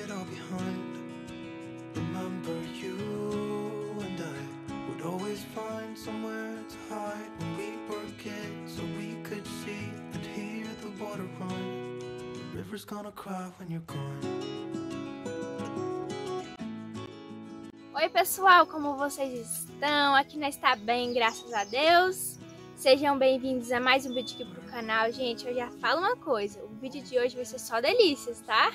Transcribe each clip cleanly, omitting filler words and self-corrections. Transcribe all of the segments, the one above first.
it all behind. Remember you and I would always find somewhere to hide when we were kids, so we could see and hear the water run. The river's gonna cry when you're gone. Oi pessoal, como vocês estão? Aqui nós está bem, graças a Deus. Sejam bem-vindos a mais um vídeo aqui pro canal. Gente, eu já falo uma coisa, o vídeo de hoje vai ser só delícias, tá?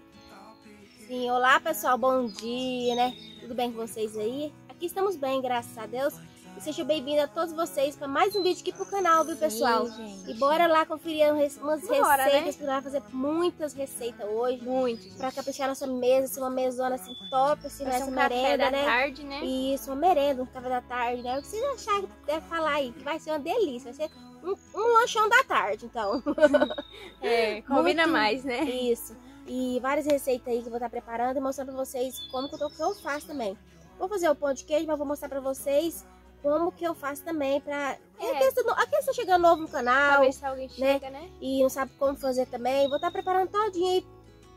Sim, olá pessoal, bom dia, né? Tudo bem com vocês aí? Aqui estamos bem, graças a Deus. E sejam bem-vindos a todos vocês para mais um vídeo aqui pro canal, viu pessoal? Sim, e bora lá conferir umas Bora, receitas, né? porque nós vamos fazer muitas receitas hoje. Muitos. Pra caprichar nossa mesa, assim, uma mesona assim top, assim, Vai ser nessa um café merenda, da né? tarde, né? Isso, uma merenda, um café da tarde, né? O que vocês acharem que deve falar aí, que vai ser uma delícia, vai ser um lanchão da tarde, então. É, combina Muito- mais, né? Isso. E várias receitas aí que eu vou estar preparando e mostrando pra vocês como que eu faço também. Vou fazer o pão de queijo, mas vou mostrar pra vocês como que eu faço também pra... Aqui está chegando novo no canal, Talvez se alguém chega, né? e não sabe como fazer também. Vou estar preparando todinho aí.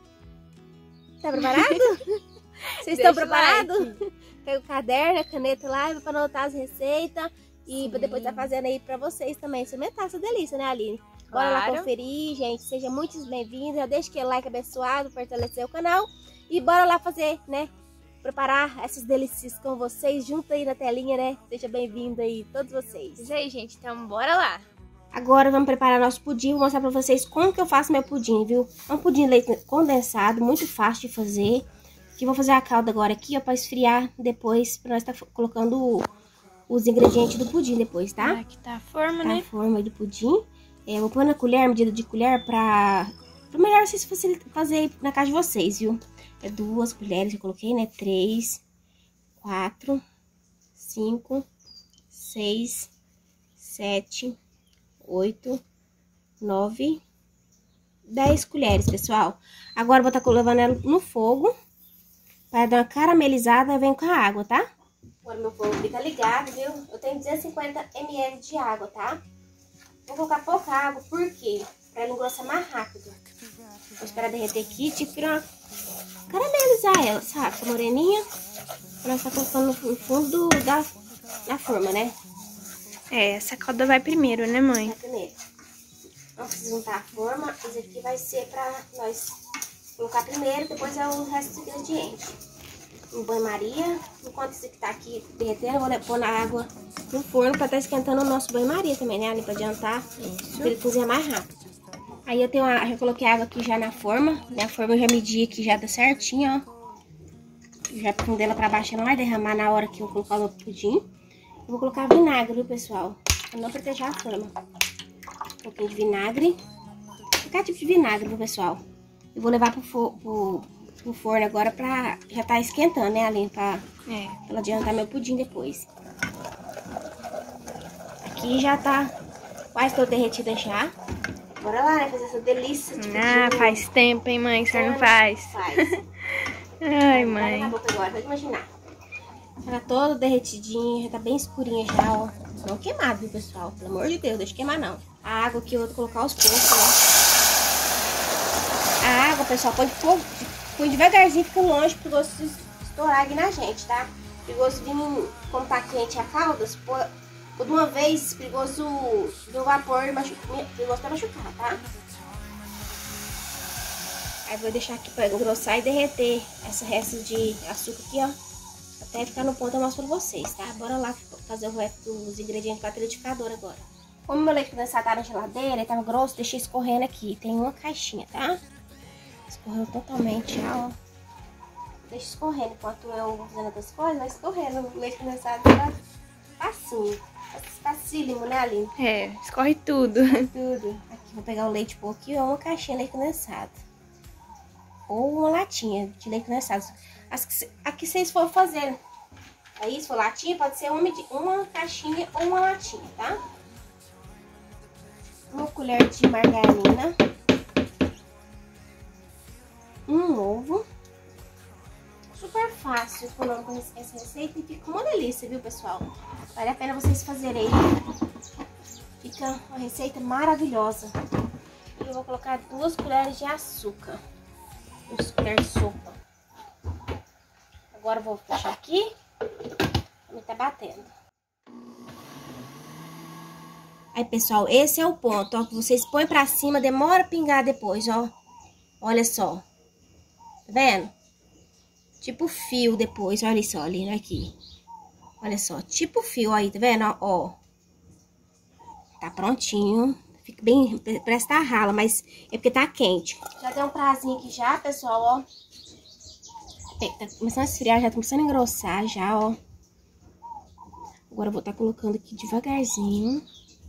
Tá preparado? Vocês Deixa estão o preparados? like. Pega o caderno, a caneta lá pra anotar as receitas. E Sim. pra depois tá fazendo aí pra vocês também. Experimentar essa delícia, né, Aline? Bora lá Claro. conferir, gente. Sejam muito bem-vindos. Já deixa aquele like abençoado, fortalecer o canal. E bora lá fazer, né? Preparar essas delícias com vocês junto aí na telinha, né? Seja bem-vindo aí, todos vocês. Isso aí, gente. Então, bora lá. Agora vamos preparar nosso pudim. Vou mostrar pra vocês como que eu faço meu pudim, viu? É um pudim de leite condensado, muito fácil de fazer. Que vou fazer a calda agora aqui, ó, pra esfriar depois, pra nós estar colocando os ingredientes do pudim depois, tá? Aqui tá a forma, Tá né? a forma aí do pudim. Eu vou pôr na colher, medida de colher, pra melhor vocês fazer na casa de vocês, viu? É 2 colheres, eu coloquei, né? 3, 4, 5, 6, 7, 8, 9, 10 colheres, pessoal. Agora eu vou estar levando ela no fogo para dar uma caramelizada, vem com a água, tá? Agora meu fogo fica ligado, viu? Eu tenho 250 ml de água, tá? Vou colocar pouca água, por quê? Pra ela engrossar mais rápido. Vou esperar derreter aqui, tipo, caramelizar ela, sabe? Fica moreninha. Pra nós tá colocando no fundo da forma, né? É, essa calda vai primeiro, né, mãe? Vai primeiro. Não precisa juntar a forma. Isso aqui vai ser pra nós colocar primeiro, depois é o resto dos ingredientes. Um banho-maria. Enquanto isso aqui tá aqui derretendo, eu vou pôr na água no forno pra estar esquentando o nosso banho-maria também, né? Ali pra adiantar, pra ele cozinhar mais rápido. Aí eu já coloquei a água aqui já na forma. Na forma eu já medi aqui, já dá certinho, ó. Eu já fundei ela pra baixo, não vai derramar na hora que eu colocar o pudim. Eu vou colocar vinagre, viu, pessoal? Pra não proteger a forma. Um pouquinho de vinagre. Qualquer tipo de vinagre, viu, pessoal? Eu vou levar pro forno agora pra já tá esquentando, né, Aline? Pra ela adiantar meu pudim depois. Aqui já tá quase todo derretida já. Bora lá, né, fazer essa delícia de pudim. Faz tempo, hein, mãe? Que a senhora não faz. Faz. Ai, Vai mãe. na boca agora, pode imaginar. Já tá toda derretidinha, já tá bem escurinha já, ó. Não queimado, viu, pessoal? Pelo amor de Deus, deixa queimar não. A água aqui eu vou colocar aos poucos, ó. A água, pessoal, põe devagarzinho, fica longe, perigoso se estourar aqui na gente, tá? Perigoso vir, como tá quente a calda, por de uma vez, perigoso do vapor, perigoso até machucar, tá? Aí vou deixar aqui pra engrossar e derreter esse resto de açúcar aqui, ó. Até ficar no ponto eu mostro pra vocês, tá? Bora lá fazer o resto dos ingredientes pra liquidificador agora. Como meu leite condensado tá na geladeira, ele tava grosso, deixei escorrendo aqui. Tem uma caixinha, tá? Escorreu totalmente já, ó. Deixa escorrendo enquanto eu vou fazendo outras coisas, vai escorrendo. O leite condensado tá facinho. Facílimo, né, Aline? É, escorre tudo. Tudo. Aqui, vou pegar o leite um pouquinho ou uma caixinha de leite condensado. Ou uma latinha de leite condensado. Aqui vocês for fazer. Aí, se for latinha, pode ser uma caixinha ou uma latinha, tá? Uma colher de margarina. Um ovo. Super fácil com essa receita e fica uma delícia, viu, pessoal? Vale a pena vocês fazerem aí. Fica uma receita maravilhosa. E eu vou colocar 2 colheres de açúcar. 2 colheres de sopa. Agora eu vou fechar aqui. Também tá batendo. Aí, pessoal, esse é o ponto, ó. Que vocês põem pra cima, demora a pingar depois, ó. Olha só. Tá vendo? Tipo fio depois, olha isso, olha aqui. Olha só, tipo fio aí, tá vendo? Ó. Tá prontinho. Fica bem, parece que tá rala, mas é porque tá quente. Já tem um prazinho aqui já, pessoal, ó. Tá começando a esfriar, já tá começando a engrossar já, ó. Agora eu vou estar colocando aqui devagarzinho.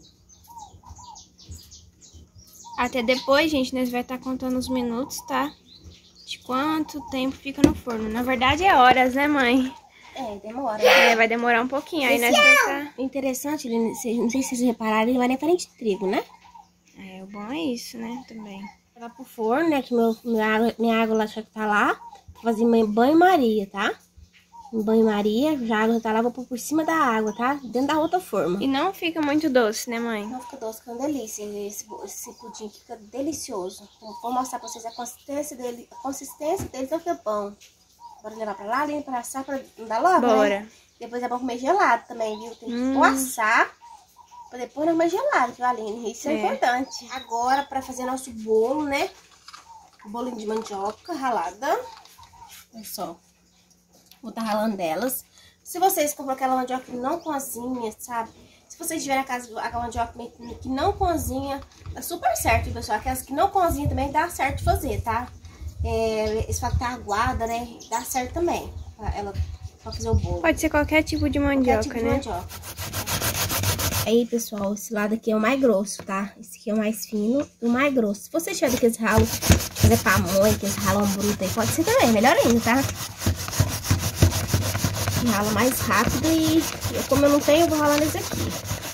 Até depois, gente, nós vai estar contando os minutos, tá? De quanto tempo fica no forno. Na verdade é horas, né, mãe? É, demora. É, vai demorar um pouquinho. Aí nós vai estar... Interessante, não sei se vocês repararam, ele vai na farinha de trigo, né? É, o bom é isso, né, também. Vai pro forno, né, que minha água lá já tá lá. Vou fazer banho-maria, tá? Em banho-maria, já a água tá lá, vou pôr por cima da água, tá? Dentro da outra forma. E não fica muito doce, né, mãe? Não fica doce, fica uma delícia. Esse pudim aqui fica delicioso. Vou mostrar pra vocês a consistência dele. A consistência dele não fica bom. Bora levar pra lá, pra assar, pra não dar logo, Bora. né? Depois é bom comer gelado também, viu? Tem que assar pra depois não comer gelado, viu, Aline? Isso é importante. Agora, pra fazer nosso bolo, né? Bolinho de mandioca ralada. Olha só. Vou estar ralando delas. Se vocês compram aquela mandioca que não cozinha, sabe? Se vocês tiverem aquela mandioca que não cozinha, dá super certo, pessoal. Aquelas que não cozinha também dá certo de fazer, tá? Esse fato tá aguada, né? Dá certo também. Pra fazer o bolo. Pode ser qualquer tipo de mandioca, Qualquer tipo né? de mandioca. Aí, pessoal, esse lado aqui é o mais grosso, tá? Esse aqui é o mais fino e o mais grosso. Se você tiver daqueles ralos, fazer pamonha, aqueles ralão bruto aí, pode ser também, melhor ainda, tá? Que rala mais rápido e como eu não tenho, eu vou ralar nesse aqui.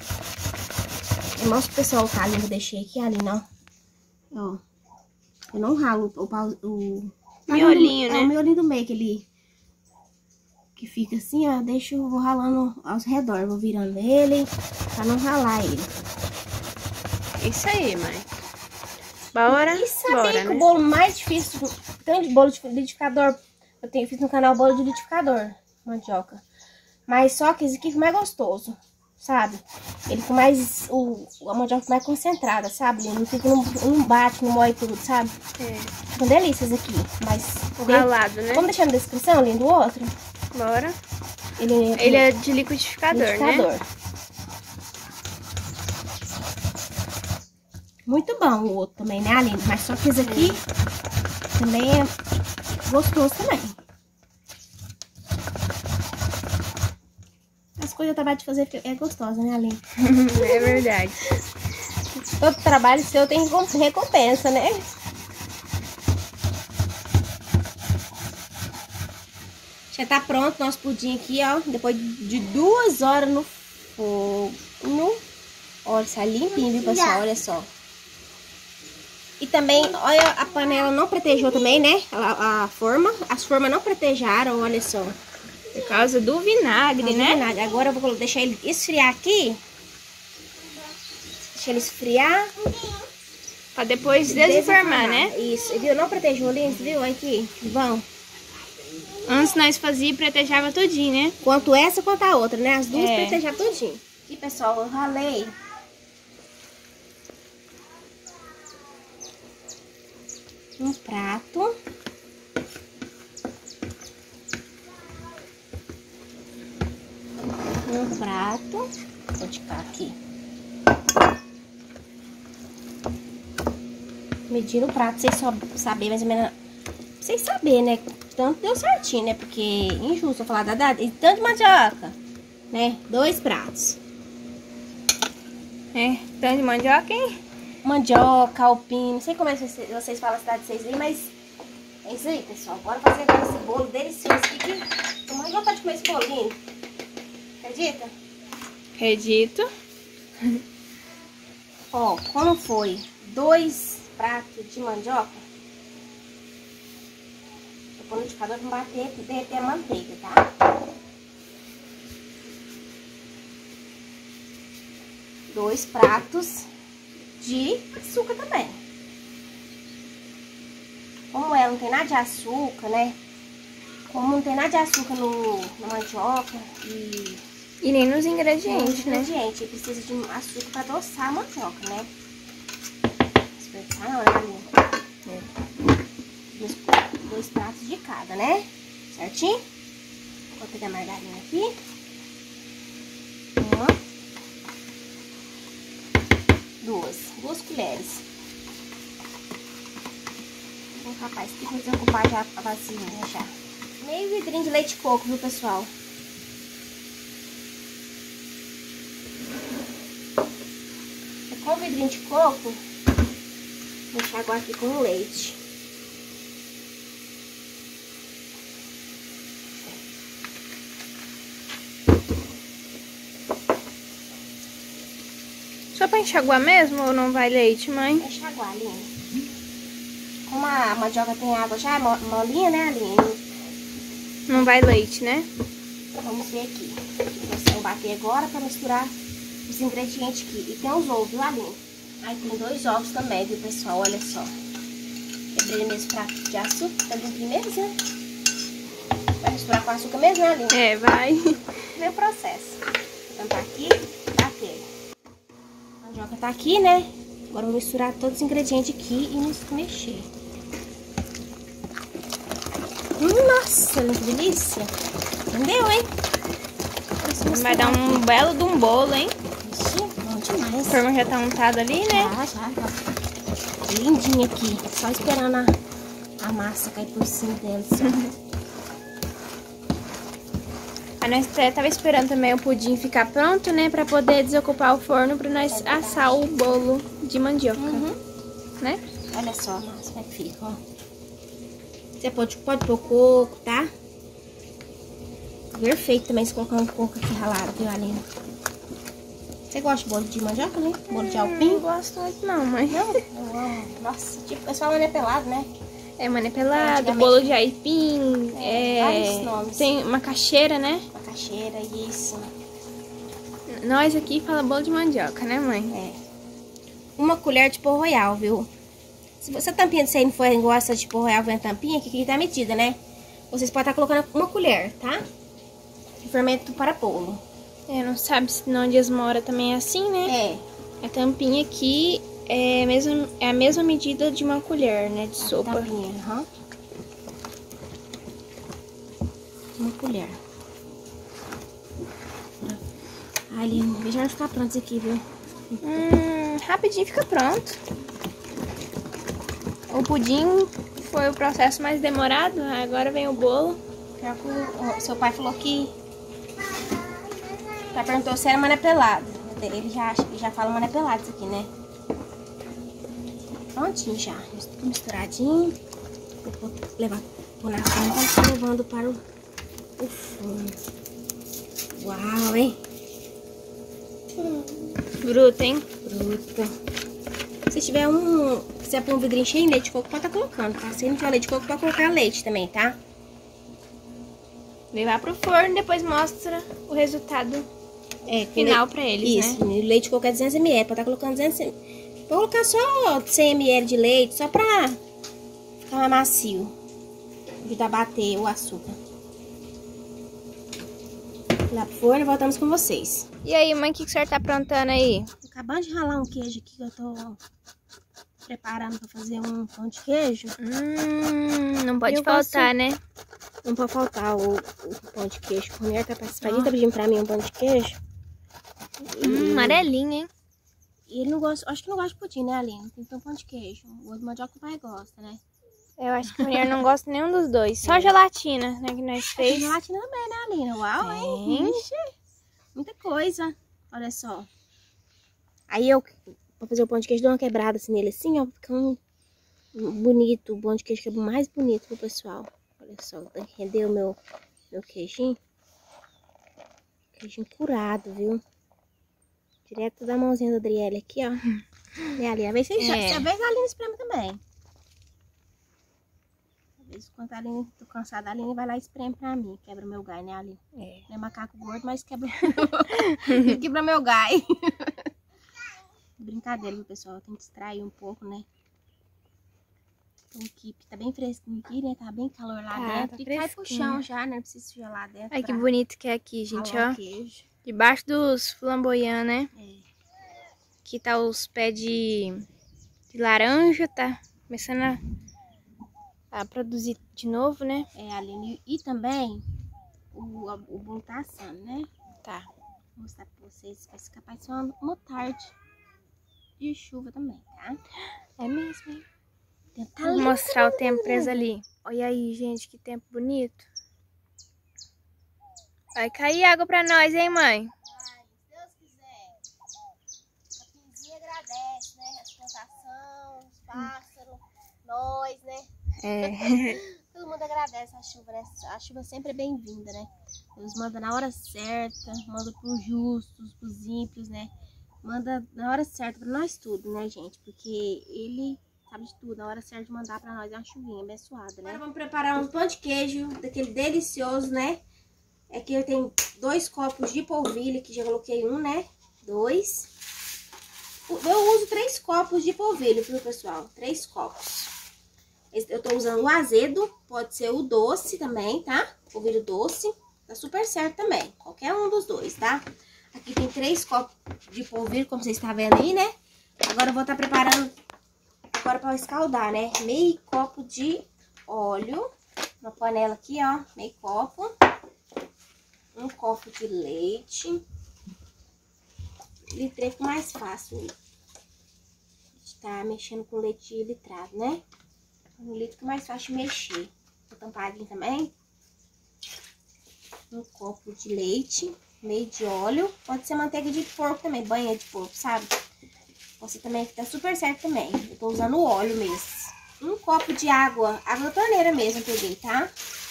Eu mostro pro pessoal o calinho que eu deixei aqui, ali, ó. Ó. Eu não ralo o miolinho, né? É o miolinho do meio, aquele que fica assim, ó. Eu vou ralando aos redor, vou virando ele pra não ralar ele. Isso aí, mãe. Bora? E sabia Bora, que né? o bolo mais difícil, tanto de bolo de liquidificador, fiz no canal bolo de liquidificador, mandioca. Mas só que esse aqui fica mais gostoso, sabe? Ele fica mais, a mandioca fica mais concentrada, sabe? Ele não fica, não bate, não moe tudo, sabe? É. Fica uma delícia esse aqui, mas... O ralado, né? Vamos deixar na descrição, além do outro? Bora. Ele é de liquidificador, né? Muito bom o outro também, né, Aline? Mas só que esse aqui também é gostoso também. As coisas eu trabalho de fazer é gostosa, né, Aline? É verdade. Todo trabalho seu tem recompensa, né? Já tá pronto nosso pudim aqui, ó. Depois de 2 horas no forno. Olha, sai limpinho, viu, pessoal? Olha só. E também, olha, a panela não pretejou também, né? A forma. As formas não pretejaram, olha só. Por causa do vinagre, né? Vinagre. Agora eu vou deixar ele esfriar aqui. Deixa ele esfriar. Pra depois desenformar, né? Isso, viu? Não pretejou ali, viu? Aqui, vão. Antes nós fazia e pretejava tudinho, né? Quanto essa, quanto a outra, né? As duas pretejavam tudinho. Aqui, pessoal, eu ralei um prato. Vou ticar aqui. Medindo o prato, vocês só saberem mais ou menos. Vocês saberem, né? Tanto deu certinho, né? Porque é injusto eu falar da tanto de mandioca, né? 2 pratos. É, tanto de mandioca, hein? Mandioca, alpino, não sei como é que vocês falam a cidade de vocês aí, mas é isso aí, pessoal. Bora fazer agora esse bolo delicioso aqui, que tô muito vontade de comer esse bolinho. Acredita? Acredito. Ó, como foi 2 pratos de mandioca, eu vou no liquidificador pra derreter a manteiga, tá? 2 pratos de açúcar também. Como ela não tem nada de açúcar, né? Como não tem nada de açúcar na mandioca E nem nos ingredientes, né? ingrediente, precisa de açúcar para adoçar a mandioca, né? Desperdiçar não, né, Aline? Dois pratos de cada, né? Certinho? Vou pegar a margarina aqui. Duas colheres. Vou colocar isso aqui pra desocupar já a vasilhinha já. Meio vidrinho de leite de coco, viu, pessoal? Com o vidrinho de coco, vou enxaguar aqui com o leite. Só pra enxaguar mesmo ou não vai leite, mãe? Vou enxaguar, Aline. Como a mandioca tem água já, molinha, né, Aline? Não vai leite, né? Vamos ver aqui. Eu vou bater agora pra misturar os ingredientes aqui. E tem os ovos, viu, Aline? Aí tem 2 ovos também, viu, pessoal? Olha só. Quebrei nesse prato de açúcar. Tá bem primeiro, né? Vai misturar com açúcar mesmo, né, Aline? É, vai. Vem o processo. Então tá aqui, bater. A mandioca tá aqui, né? Agora eu vou misturar todos os ingredientes aqui e mexer. Nossa, que delícia. Entendeu, hein? Vai dar um belo de um bolo, hein? Ixi, bom demais. A forma já tá untada ali, né? Já. Lindinha aqui. Só esperando a massa cair por cima dela. A nós tava esperando também o pudim ficar pronto, né? Pra poder desocupar o forno pra nós assar o bolo de mandioca. Né? Olha só, nossa, como é que fica, ó. Você pode pôr coco, tá? Perfeito também se colocar um coco aqui ralado, viu, Aline? Você gosta de bolo de mandioca, né? Bolo de alpim? Não gosto muito não, mãe. Não? Eu amo. Nossa, tipo, o pessoal é pelado, né? É manipelado, bolo de aipim, vários nomes. Tem macaxeira, né? Macaxeira, isso. Nós aqui fala bolo de mandioca, né, mãe? É. Uma colher de pó royal, viu? Se você tampinha de não for gosta de pó royal, vem a tampinha, que aqui tá metida, né? Vocês podem estar colocando uma colher, tá? De fermento para bolo. É, não sabe se onde as mora também é assim, né? É. A tampinha aqui é a mesma medida de uma colher, né? De sopa. Tampinha, Uma colher. Ali, já vai ficar pronto isso aqui, viu? Rapidinho fica pronto. O pudim foi o processo mais demorado, agora vem o bolo. O seu pai falou que... Ela perguntou se era manipelado. Ele já fala manipelado isso aqui, né? Prontinho já. Tudo misturadinho. Vou levar por na frente e estou levando para o forno. Uau, hein? Bruto, hein? Bruto. Se tiver quiser pôr um vidrinho cheio de leite de coco, pode estar colocando, tá? Se não tiver leite de coco, pode colocar leite também, tá? Levar pro forno e depois mostra o resultado final pra eles, isso, né? Isso, leite de coco é 200 ml, pode estar colocando 200 ml. Vou colocar só 100 ml de leite, só pra ficar mais macio. Ajudar a bater o açúcar. Lá pro forno, voltamos com vocês. E aí, mãe, o que a senhora tá aprontando aí? Tô acabando de ralar um queijo aqui que eu tô preparando pra fazer um pão de queijo. Não pode faltar, né? Não pode faltar o pão de queijo. A mulher tá pedindo pra mim um pão de queijo. Amarelinho, hein? E ele não gosta, acho que não gosta de pudim, né, Aline? Tem que ter um pão de queijo. O outro mandioca o pai gosta, né? Eu acho que a mulher não gosta nenhum dos dois. Só gelatina, né, que nós fez. Gelatina também, né, Aline? Uau, hein? Ixi, muita coisa. Olha só. Aí eu, pra fazer o pão de queijo, dou uma quebrada assim nele, assim, ó. Fica bonito. O pão de queijo fica mais bonito pro pessoal. Olha só, tem que render o meu queijinho. Queijinho curado, viu? Direto da mãozinha da Adriele aqui, ó. E ali, às vezes a Aline espreme também. Às vezes, quando a Aline, tô cansada, a Aline vai lá e espreme pra mim. Quebra meu gai, né, Aline? É macaco gordo, mas quebra meu gai. Brincadeira, viu, pessoal? Tem que distrair um pouco, né? Então aqui tá bem fresquinho aqui, né? Tá bem calor lá Tá, dentro. tá e cai pro fresquinho. chão já, né? Não precisa sujar lá dentro. Ai, que pra bonito que é aqui, gente, ralar ó. o queijo. Debaixo dos flamboyant, né? É. Aqui tá os pés de laranja, tá começando a produzir de novo, né? É, Aline. E também o bolo tá assando, né? Tá. Vou mostrar pra vocês. Vai ser capaz de ser uma tarde de chuva também, tá? É mesmo, hein? Tá Vou lindo, mostrar o lindo, tempo lindo, preso lindo. ali. Olha aí, gente, que tempo bonito. Vai cair água pra nós, hein, mãe? Ai, se Deus quiser. A Pinzinha agradece, né? As plantações, os pássaros, nós, né? É. Todo mundo agradece a chuva, né? A chuva sempre é bem-vinda, né? Deus manda na hora certa, manda pros justos, pros ímpios, né? Manda na hora certa pra nós tudo, né, gente? Porque ele sabe de tudo, na hora certa de mandar pra nós é uma chuvinha abençoada, né? Agora vamos preparar um pão de queijo, daquele delicioso, né? Aqui eu tenho 2 copos de polvilho, que já coloquei um, né? 2. Eu uso 3 copos de polvilho, viu, pessoal? 3 copos. Eu tô usando o azedo, pode ser o doce também, tá? Polvilho doce, tá super certo também. Qualquer um dos dois, tá? Aqui tem 3 copos de polvilho, como vocês estão vendo aí, né? Agora eu vou estar preparando agora para escaldar, né? Meio copo de óleo. Uma panela aqui, ó, meio copo. 1 copo de leite. Litrei fica mais fácil. A gente tá mexendo com leite litrado, né? Um litro fica mais fácil de mexer. Tô tampadinho também. 1 copo de leite. Meio de óleo. Pode ser manteiga de porco também, banha de porco, sabe? Você também fica super certo também. Eu tô usando o óleo mesmo. 1 copo de água. Água da torneira mesmo, peguei, tá?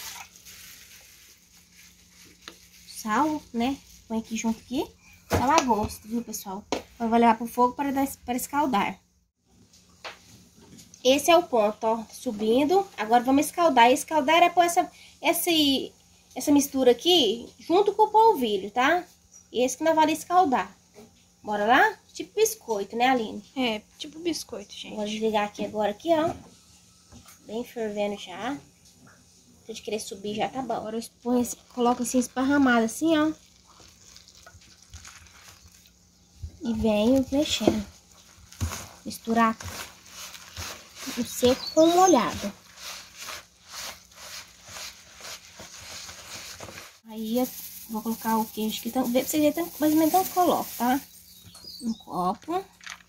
Sal, né? Põe aqui junto aqui. Sal a gosto, viu, pessoal? Eu vou levar pro fogo para escaldar. Esse é o ponto, ó. Subindo. Agora vamos escaldar. E escaldar é pôr essa mistura aqui junto com o polvilho, tá? Esse que nós vamos escaldar. Bora lá? Tipo biscoito, né, Aline? É, tipo biscoito, gente. Vou desligar aqui agora, aqui, ó. Bem fervendo já. Se de querer subir já tá bom. Agora eu ponho, coloco assim esparramado, assim, ó. E venho mexendo. Misturar o seco com o molhado. Aí eu vou colocar o queijo aqui. Então, você já tem mais ou menos que eu coloco, tá? 1 copo.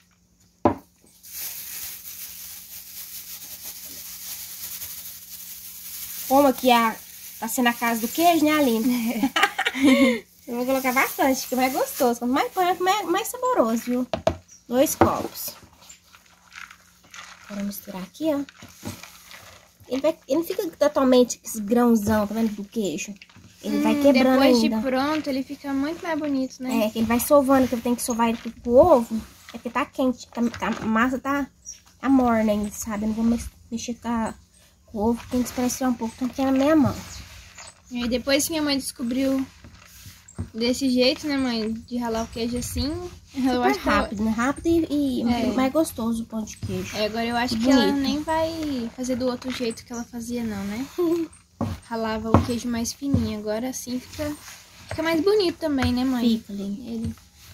Como aqui tá sendo a casa do queijo, né, Aline? Eu vou colocar bastante, que é mais gostoso. Quanto mais põe, mais saboroso, viu? 2 copos. Agora misturar aqui, ó. Ele não fica totalmente esse grãozão, tá vendo, do queijo. Ele vai quebrando depois ainda. de pronto, ele fica muito mais bonito, né? É, que ele vai sovando, que eu tenho que sovar ele com o ovo. É porque tá quente, a massa tá morna ainda, sabe? Eu não vou mexer com o ovo, tem que esperar esfriar um pouco, então aqui na minha mão. E aí depois que minha mãe descobriu desse jeito, né, mãe? De ralar o queijo assim. Eu acho que rápido, né? Rápido e mais gostoso o pão de queijo. agora eu acho que bonito. ela nem vai fazer do outro jeito que ela fazia, não, né? Ralava o queijo mais fininho. Agora assim fica mais bonito também, né, mãe? Fica, Aline. Ele.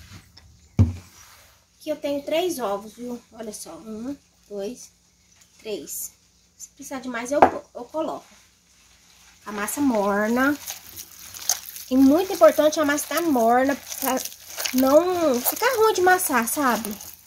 Aqui eu tenho 3 ovos, viu? Olha só. 1, 2, 3. Se precisar de mais, eu coloco. A massa morna. E muito importante a massa estar morna pra não ficar ruim de amassar, sabe?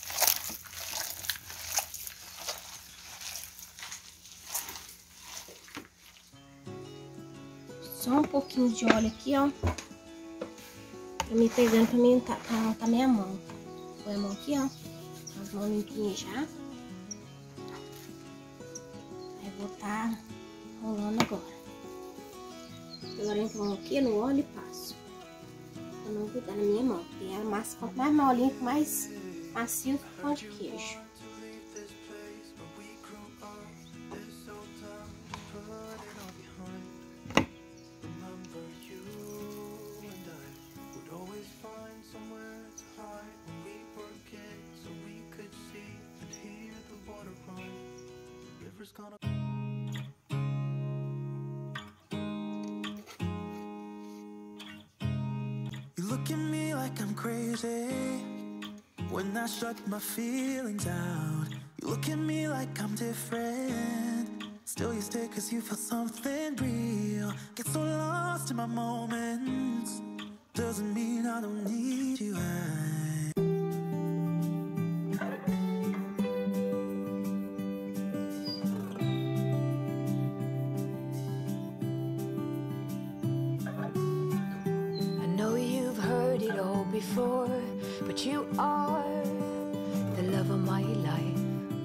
Só um pouquinho de óleo aqui, ó. Pra me pegando pra mim tá minha mão. Põe a mão aqui, ó. As mãos limpinhas já. Aí vou tá rolando agora. Agora eu vou aqui no óleo e passo. Pra não grudar na minha mão. Porque a massa, quanto mais molinha, mais macio fica o pão de queijo. Gonna look at me like I'm crazy when I shut my feelings out. You look at me like I'm different, still you stay cause you feel something real. Get so lost in my moments, doesn't mean I don't need you. I know you've heard it all before, but you are the love of my life.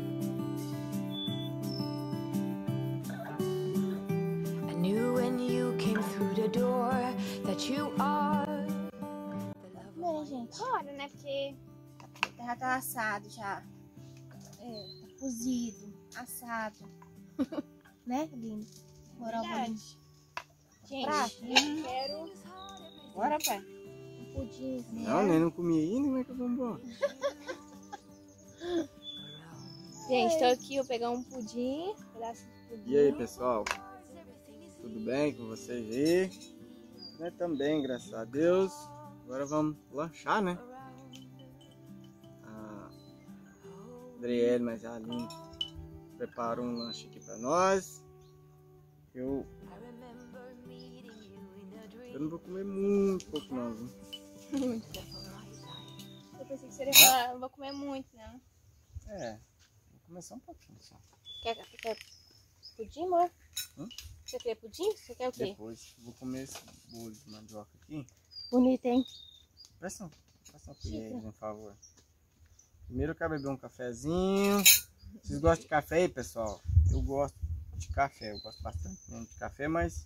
I knew when you came through the door that you are the love Bem, of my gente, Bora, né? Porque já tá assado já. É, tá cozido, assado. Né, Aline? Moral bolinho. gente, Prato. eu quero Bora, pai. um pudim. Não, nem não comi ainda, como é que eu vou embora? Gente, tô aqui, vou pegar um pudim, um pedaço de pudim. E aí, pessoal? Tudo bem com vocês aí? Nós também, graças a Deus. Agora vamos lanchar, né? A Adriele, mas a Aline preparou um lanche aqui pra nós. Eu não vou comer muito pouco não, viu? Eu pensei que você ia falar, não vou comer muito, não. É, vou comer só um pouquinho só. Quer pudim, amor? Hã? Você quer pudim? Você quer o quê? Depois vou comer esse bolo de mandioca aqui. Bonito, hein? Presta uma colher aí, por favor. Primeiro eu quero beber um cafezinho. Vocês gostam de café aí, pessoal? Eu gosto de café, eu gosto bastante mesmo de café, mas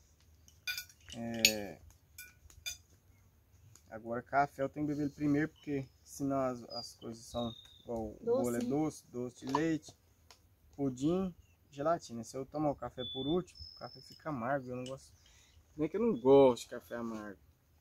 agora café eu tenho que beber ele primeiro, porque senão as coisas são igual o bolo é doce de leite, pudim, gelatina. Se eu tomar o café por último, o café fica amargo. Eu não gosto, nem que eu não gosto de café amargo.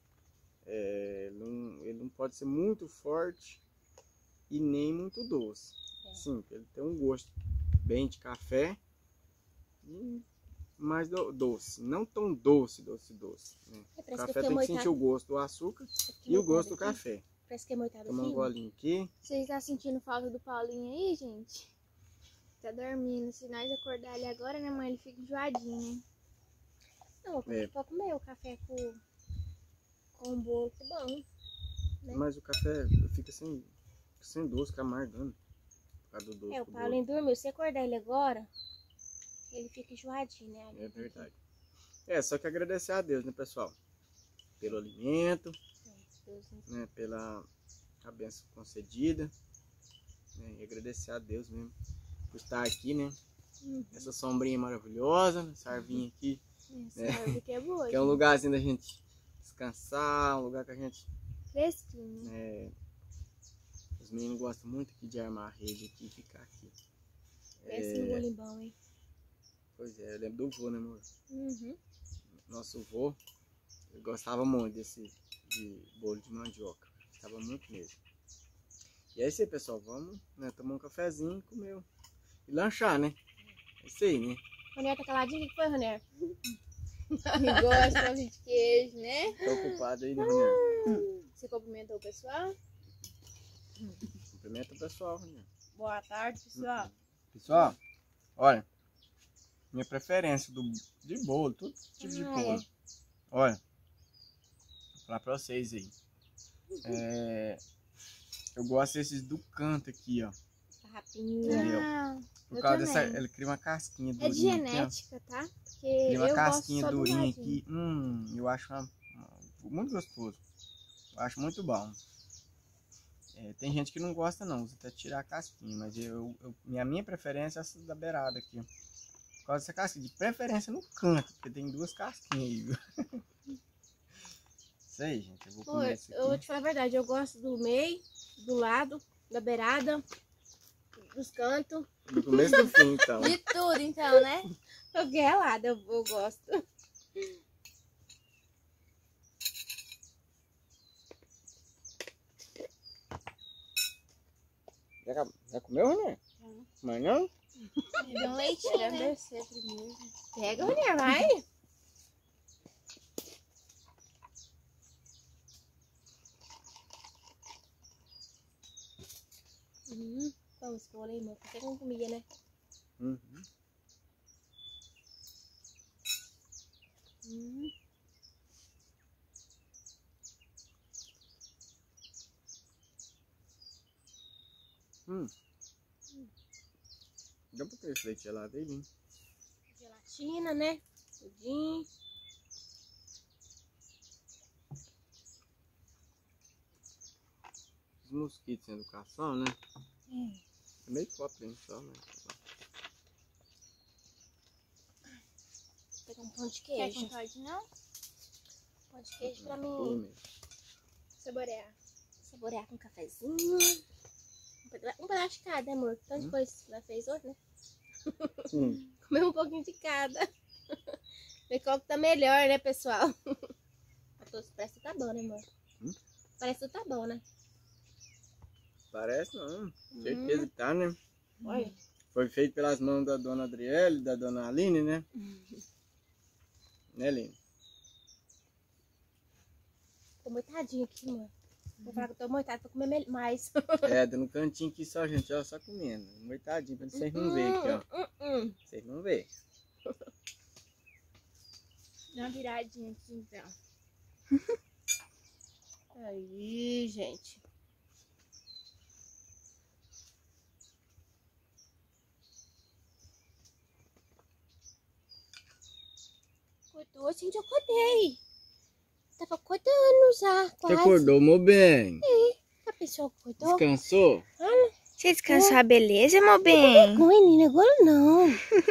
Ele não pode ser muito forte e nem muito doce. Sim, ele tem um gosto bem de café e mais doce, não tão doce. Né? O café tem que sentir o gosto do açúcar e o gosto do café. Parece que é moitado Tomar um golinho aqui. Vocês estão sentindo falta do Paulinho aí, gente? Tá dormindo. Se nós acordar ele agora, né, mãe? Ele fica enjoadinho, né? Não, vou comer o café com o bolo, que bom. Né? Mas o café fica sem doce, fica amargando. Por causa do doce O do Paulinho bolo. dormiu. Se acordar ele agora, ele fica enjoadinho, né? É verdade. Só que agradecer a Deus, né, pessoal? Pelo alimento, né, pela a bênção concedida, né, e agradecer a Deus mesmo por estar aqui, né? Essa sombrinha maravilhosa, essa arvinha aqui, Essa que é boa. que é um lugarzinho da gente descansar, um lugar que a gente... Fresquinho. Os meninos gostam muito aqui de armar a rede aqui e ficar aqui. Parece um bolinho bom, hein? Pois é, eu lembro do vô, né, amor? Uhum. Nosso vô, ele gostava muito de bolo de mandioca. Gostava muito mesmo. E é isso aí, pessoal. Vamos, né, tomar um cafezinho e comer e lanchar, né? É isso aí, né? Ronier tá caladinho? O que foi, Ronier? Ele gosta de queijo, né? Tá ocupado aí, né, Ronier? Você cumprimentou o pessoal? Cumprimenta o pessoal, Ronier. Boa tarde, pessoal. Pessoal, olha, minha preferência de bolo, todo tipo de bolo. Olha, vou falar pra vocês aí. Eu gosto desses do canto aqui, ó. Rapinha. Entendeu? Por causa dessa, ele cria uma casquinha É de durinha aqui, ó. genética, tá? Porque Cria uma eu casquinha gosto só do durinha ladinho. aqui. Eu acho muito gostoso. Eu acho muito bom. Tem gente que não gosta não, usa até tirar a casquinha, mas a minha preferência é essa da beirada aqui. Por causa dessa casquinha, de preferência no canto, porque tem duas casquinhas aí, viu? Isso aí, gente, eu vou comer isso Eu vou aqui. te falar a verdade, eu gosto do meio, do lado, da beirada, dos cantos. Do começo do fim, então. De tudo, então, né? Qualquer lado eu gosto. Já comeu, René? Mas não? Me deu um leitinho, Quero né? descer primeiro. Pega, Ronier, vai. pão esse bolo aí, amor. Por que eu não comia, né? Uhum. Dá pra ter esse leite gelado aí, hein? Gelatina, né? Pudim. Os mosquitos sem educação, né? É meio copinho só, né? Vou pegar um pão de Quer queijo. com Todd, não? Pão de queijo pra Pô, mim mesmo. Saborear. saborear com um cafezinho. Um pedaço de cada, amor. Tanto de coisa que ela fez hoje, né? Comer um pouquinho de cada. Ver qual que tá melhor, né, pessoal? Parece que tá bom, né, amor? Parece que tá bom, né? Parece não. Certeza que tá, né? Olha. Foi feito pelas mãos da dona Adriele e da dona Aline, né? Né, Aline? Tô moitadinha aqui, amor. Vou falar que eu tô moitada pra comer mais. É, dando um cantinho aqui só, gente, ó, só comendo. Moitadinho, pra vocês não verem aqui, ó. Vocês não verem. Dá uma viradinha aqui, então. Aí, gente. Acordou, gente, eu acordei. Tava acordando já, Você quase. acordou, meu bem? A pessoa acordou. Descansou? Você descansou a beleza, meu bem? Não, menina, agora não.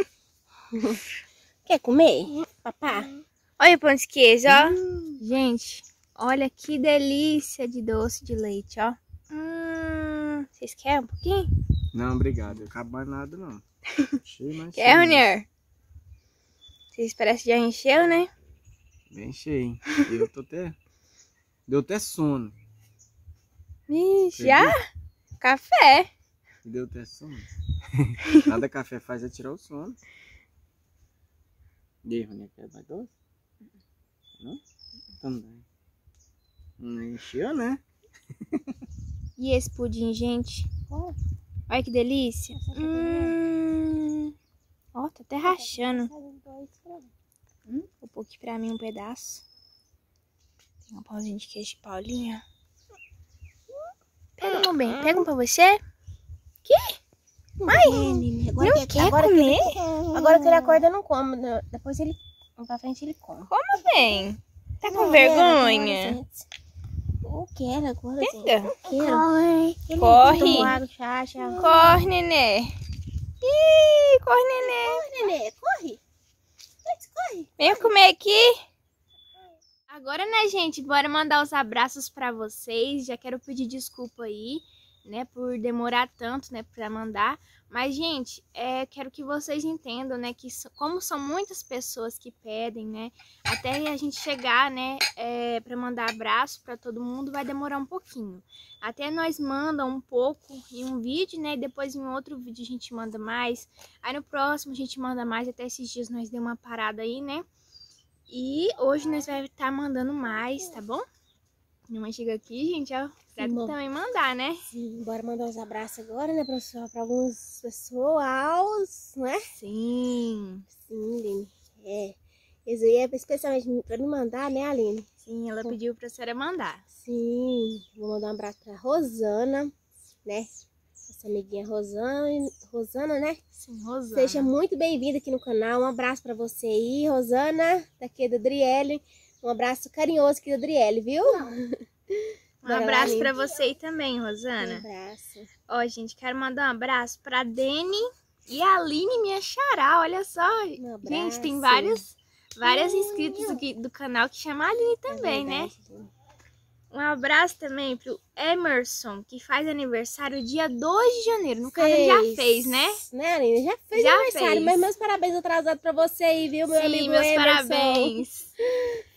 Quer comer, papá? Olha o pão de queijo, ó. Gente, olha que delícia de doce de leite, ó. Vocês querem um pouquinho? Não, obrigado. Eu acabo mais nada, não. Cheio, mas Quer, cheio. Ronier? Vocês parecem que já encheu, né? Bem cheio. Eu tô até... Deu até sono. Ixi, já? Café. Deu até sono. Nada café faz é tirar o sono. E aí, Rony, quer mais doce? Não? Também. Não encheu, né? E esse pudim, gente? Olha que delícia. Ó, tá até rachando. Um pouquinho pra mim, um pedaço. Tem um pãozinho de queijo de Paulinha. Pega, meu bem. Pega um pra você. Mãe, agora Não quer comer? Agora que ele acorda, eu não como. Depois ele... Pra frente ele come. Como bem? Tá com Não, vergonha? Eu quero agora, gente. Pega. Eu quero. Ele Corre. tomou água, já. Corre, nenê. Ih, corre, nenê. Nenê, corre. Corre. Vem comer aqui. Agora, né, gente, bora mandar os abraços pra vocês. Já quero pedir desculpa aí, né, por demorar tanto, né, pra mandar. Mas, gente, quero que vocês entendam, né, que como são muitas pessoas que pedem, né, até a gente chegar, né, pra mandar abraço pra todo mundo, vai demorar um pouquinho. Até nós manda um pouco em um vídeo, né, e depois em outro vídeo a gente manda mais. Aí no próximo a gente manda mais, até esses dias nós deu uma parada aí, né. E hoje nós vamos estar mandando mais, tá bom? Minha mãe chega aqui, gente, ó, pra também mandar, né? Sim, bora mandar uns abraços agora, né, pessoal? Pra alguns pessoas, né? Sim. Sim, Aline. Esse aí é especialmente pra me mandar, né, Aline? Sim, ela pediu pra senhora mandar. Sim, vou mandar um abraço pra Rosana, né? Nossa amiguinha Rosana, né? Sim, Rosana. Seja muito bem-vinda aqui no canal. Um abraço pra você aí, Rosana, daqui da Adriele. Um abraço carinhoso aqui da Adriele, viu? Um abraço pra você aí também, Rosana. Um abraço. Ó, gente, quero mandar um abraço pra Deni e a Aline, minha xará, olha só. Um abraço. Gente, tem várias inscritos aqui do canal que chama a Aline também, né? Um abraço também pro Emerson, que faz aniversário dia 2 de janeiro. No caso, ele já fez, né? Né, Aline? Já fez Já aniversário. fez. Mas meus parabéns atrasados pra você aí, viu, meu Sim, amigo meus Emerson? parabéns.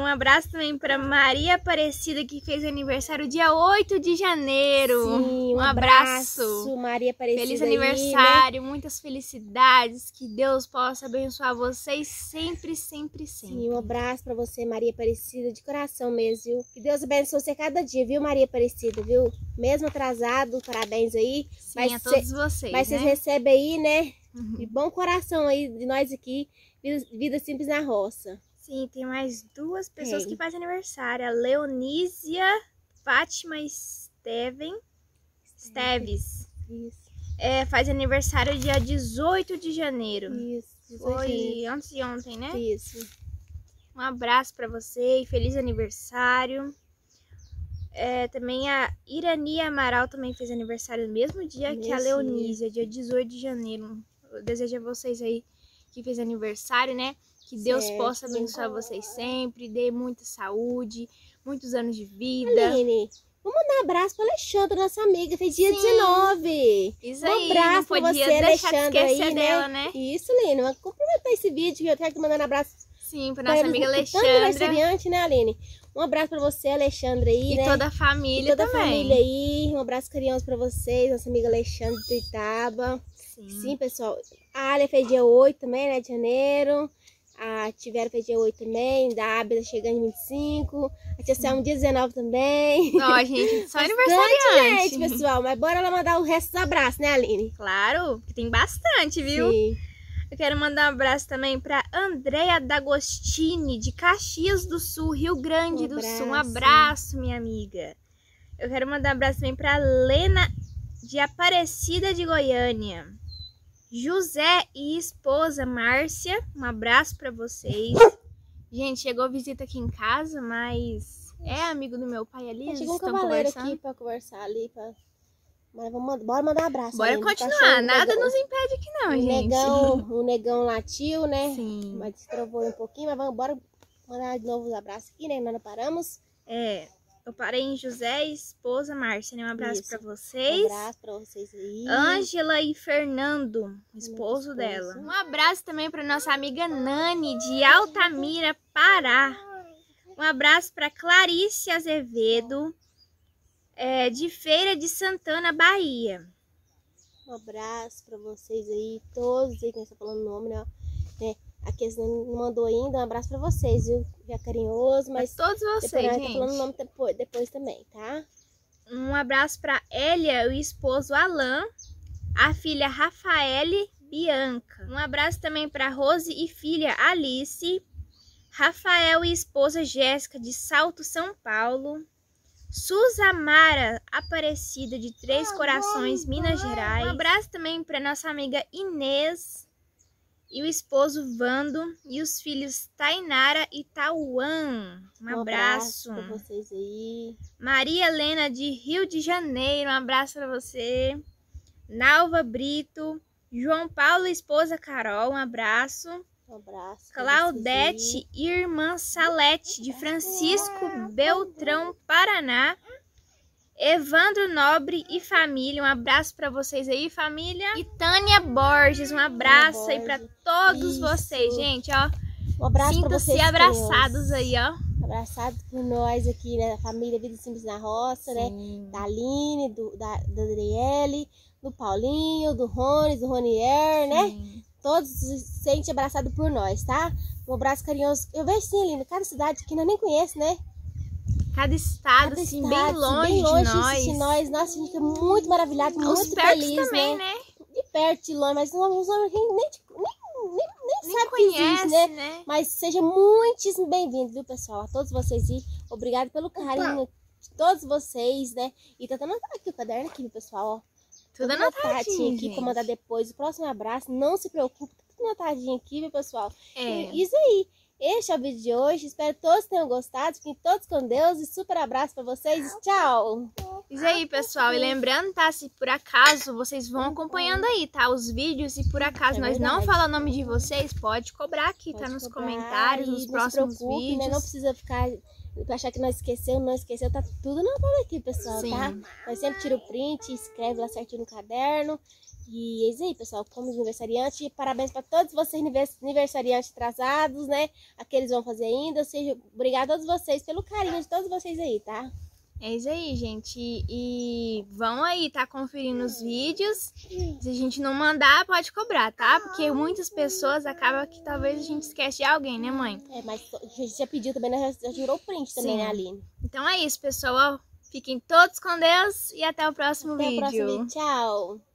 Um abraço também para Maria Aparecida, que fez aniversário dia 8 de janeiro. Sim, um abraço. Maria Aparecida. Feliz aí, aniversário, muitas felicidades. Que Deus possa abençoar vocês sempre, sempre, sempre. Sim, um abraço pra você, Maria Aparecida, de coração mesmo, viu? Que Deus abençoe você cada dia, viu, Maria Aparecida, viu? Mesmo atrasado, parabéns aí. Sim, mas a todos vocês, mas né? vocês recebem aí, né? De bom coração aí de nós aqui, Vida Simples na Roça. Sim, tem mais duas pessoas Quem? que fazem aniversário. A Leonísia Fátima Esteves. Isso, Faz aniversário dia 18 de janeiro. isso. Foi antes de ontem, né? Isso. Um abraço pra você e feliz aniversário. Também a Irani Amaral também fez aniversário no mesmo dia que a Leonísia, dia 18 de janeiro. Eu desejo a vocês aí que fez aniversário, né? Que Deus possa abençoar vocês sempre, dê muita saúde, muitos anos de vida. Aline, vamos mandar um abraço pra Alexandra, nossa amiga, fez dia 19. Isso Um aí, abraço não pra podia você, deixar de Alexandra, esquecer aí, dela, né? Isso, Aline, vamos complementar esse vídeo que eu quero te mandando um abraço. Sim, pra nossa amiga Alexandra. Aniversariante, né, Aline? Um abraço pra você, Alexandra, aí, E né? toda a família E toda também. a família aí. Um abraço carinhoso pra vocês, nossa amiga Alexandra do Itaba. Sim, pessoal. A Alia fez dia 8 também, né, de janeiro. A Tivera fez dia 8 também. Da Ábida chegando em 25. A Tia Selma dia 19 também. Ó, gente, só Bastante aniversariante. gente, pessoal. Mas bora lá mandar o resto dos abraços, né, Aline? Claro, que tem bastante, viu? Sim. Eu quero mandar um abraço também pra Andréia D'Agostini, de Caxias do Sul, Rio Grande do Sul. Um abraço, minha amiga. Eu quero mandar um abraço também pra Lena, de Aparecida de Goiânia. José e esposa Márcia, um abraço pra vocês. Gente, chegou visita aqui em casa, mas é amigo do meu pai ali, eles Chegou um estão cavaleiro conversando. aqui pra conversar ali. Mas bora mandar um abraço. Bora Aline. continuar, Cachorro, nada negão. nos impede aqui não, O gente. o negão latiu, né? Sim. Mas destravou um pouquinho, mas bora mandar de novo os abraços aqui, né? Nós não paramos. Eu parei em José e esposa Márcia, né? Um abraço Isso. pra Um vocês. abraço pra vocês aí. Ângela e Fernando, esposo dela. Um abraço também para nossa amiga Nani, de Altamira, Pará. Um abraço para Clarice Azevedo, de Feira de Santana, Bahia. Um abraço pra vocês aí, todos aí que a gente tá falando o nome, né? Aqui eles não mandou ainda, um abraço pra vocês, viu? Já carinhoso, mas Pra todos vocês, depois nós gente. tá falando o nome depois também, tá? Um abraço para Elia, o esposo Alain, a filha Rafaele Bianca. Um abraço também para Rose e filha Alice, Rafael e esposa Jéssica, de Salto, São Paulo, Suzamara Aparecida, de Três Corações, Minas Gerais. Um abraço também para nossa amiga Inês e o esposo Vando e os filhos Tainara e Tauan. Um abraço. Pra vocês aí. Maria Helena, de Rio de Janeiro, um abraço para você. Nalva Brito, João Paulo, esposa Carol, um abraço. Um abraço. pra Claudete, irmã Salete, de Francisco Beltrão, Paraná. Evandro Nobre e família, um abraço para vocês aí, família. E Tânia Borges, um abraço aí para todos vocês, gente, ó. Um abraço pra vocês. Sintam-se abraçados aí, ó. Abraçados por nós aqui, né? A família Vida Simples na Roça, né? Da Aline, da Adriele, do Paulinho, do Ronier, né? Todos se sentem abraçados por nós, tá? Um abraço carinhoso. Eu vejo sim, Aline, cada cidade que nós nem conhece, né? Cada estado, assim, bem longe de nós. Nossa, a gente fica muito maravilhado, Os muito perto feliz, também, né? né? De perto, de longe, mas não sabe Nem que existe, conhece, né? Mas seja muitíssimo bem-vindo, viu, pessoal? A todos vocês e obrigado pelo carinho de todos vocês, né? E tá anotado aqui o caderno aqui, viu, pessoal? Ó, Tudo anotadinho, aqui gente. pra mandar depois. O próximo abraço, não se preocupe, tá tudo anotadinho aqui, viu, pessoal? É. Isso aí. Este é o vídeo de hoje. Espero que todos tenham gostado. Fiquem todos com Deus e super abraço pra vocês. Tchau! Isso aí, pessoal. E lembrando, tá? Se por acaso vocês vão acompanhando aí, tá? Os vídeos. E por acaso nós não falamos o nome de vocês, pode cobrar aqui, tá? Nos comentários, nos próximos vídeos. Né? Não precisa ficar... achar que nós esqueceu, não esqueceu. Tá tudo anotado aqui, pessoal, Sim. tá? Nós sempre tira o print, escreve lá certinho no caderno. E é isso aí, pessoal. Fomos aniversariantes. Parabéns para todos vocês aniversariantes atrasados, né? Aqueles vão fazer ainda. Ou seja, obrigada a todos vocês pelo carinho de todos vocês aí, tá? É isso aí, gente. E vão aí, tá conferindo os vídeos. Se a gente não mandar, pode cobrar, tá? Porque muitas pessoas acabam que talvez a gente esquece de alguém, né, mãe? É, mas a gente já pediu também, né? Já tirou o print também, Sim. né, Aline? Então é isso, pessoal. Fiquem todos com Deus e até o próximo Até vídeo. o próximo vídeo. Tchau!